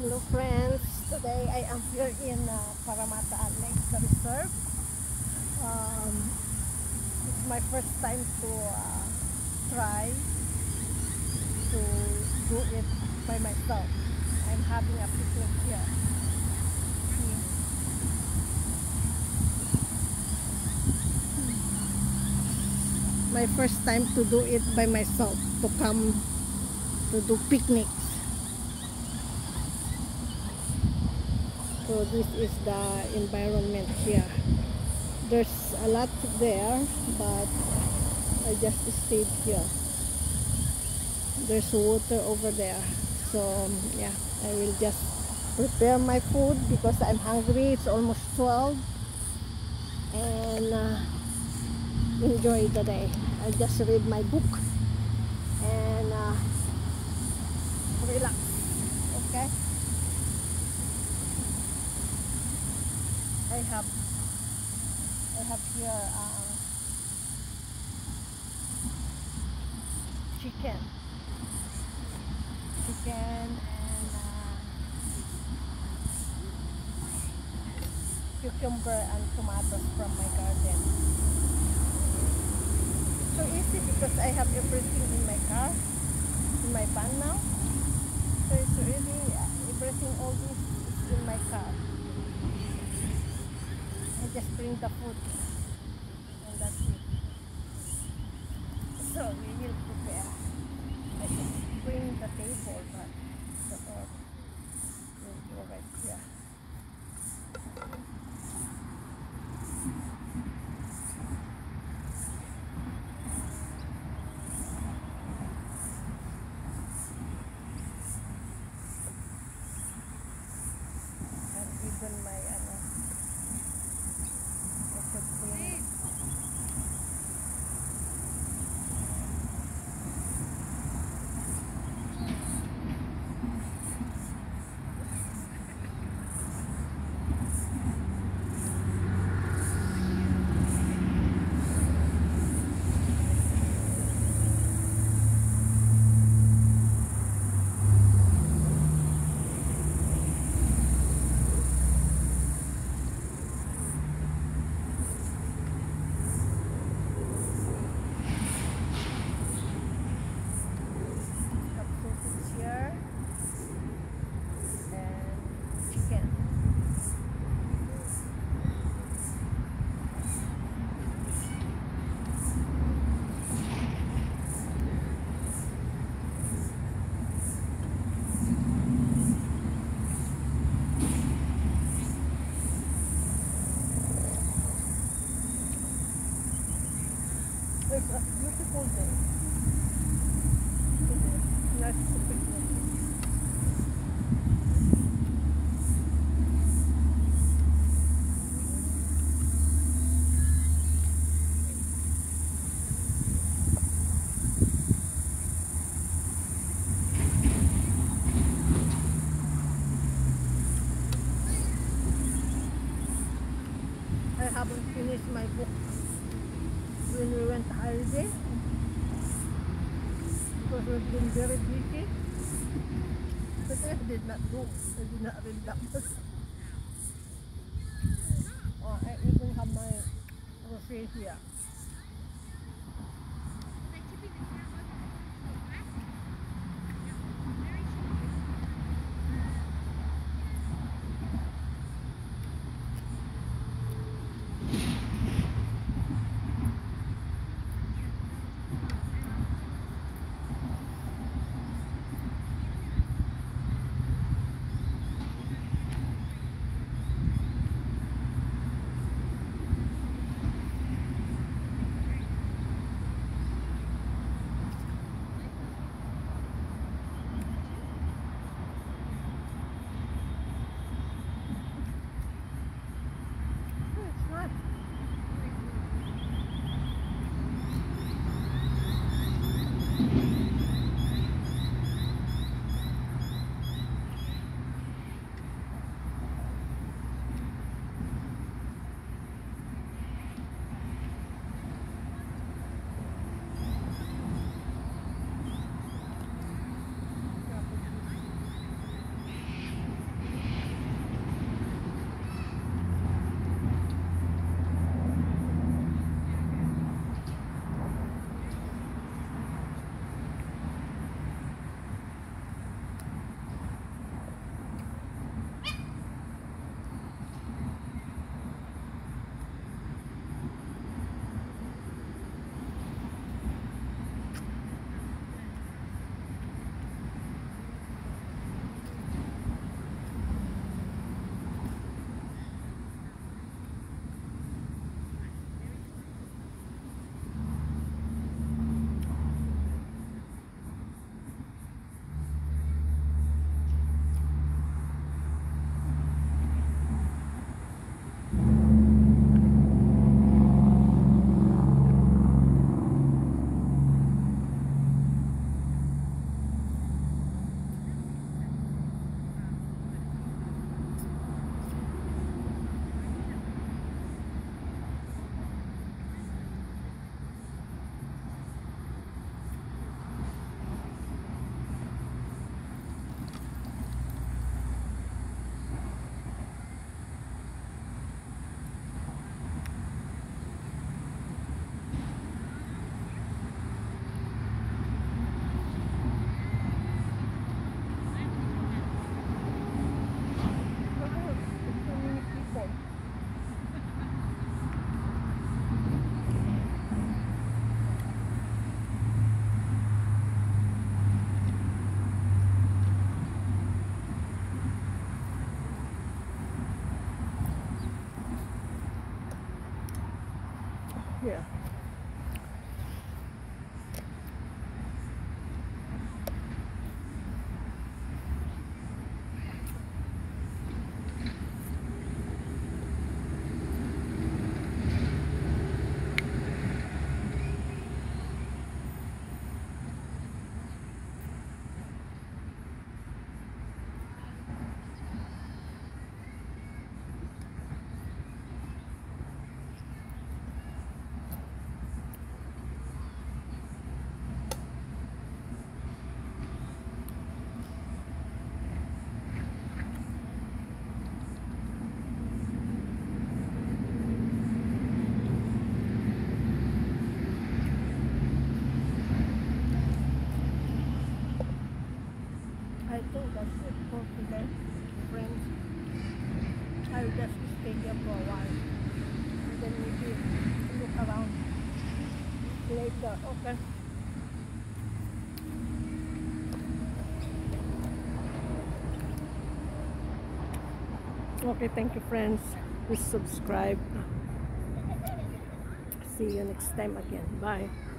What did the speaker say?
Hello friends, today I am here in Parramatta Lake Reserve. It's my first time to try to do it by myself. I'm having a picnic here. My first time to do it by myself, to come to do picnics. So this is the environment here. There's a lot there, but I just stayed here. There's water over there. So yeah, I will just prepare my food because I'm hungry. It's almost 12 and enjoy the day. I just read my book and relax. Okay. I have here chicken and cucumber and tomatoes from my garden. So easy because I have everything in my car, in my van now. So it's really everything, all this is in my car. I just bring the food and that's it. So we will prepare. I just bring the table, but the door will go right here. And even my it's a beautiful day today. Nice to picnic. I haven't finished my book when we went holiday because we've been very busy. But I did not read that much. Oh, I even have my rosé here. Yeah. I think that's it for today, friends. I'll just stay here for a while and then maybe look around later. Okay. Okay, thank you, friends. Please subscribe. See you next time again. Bye.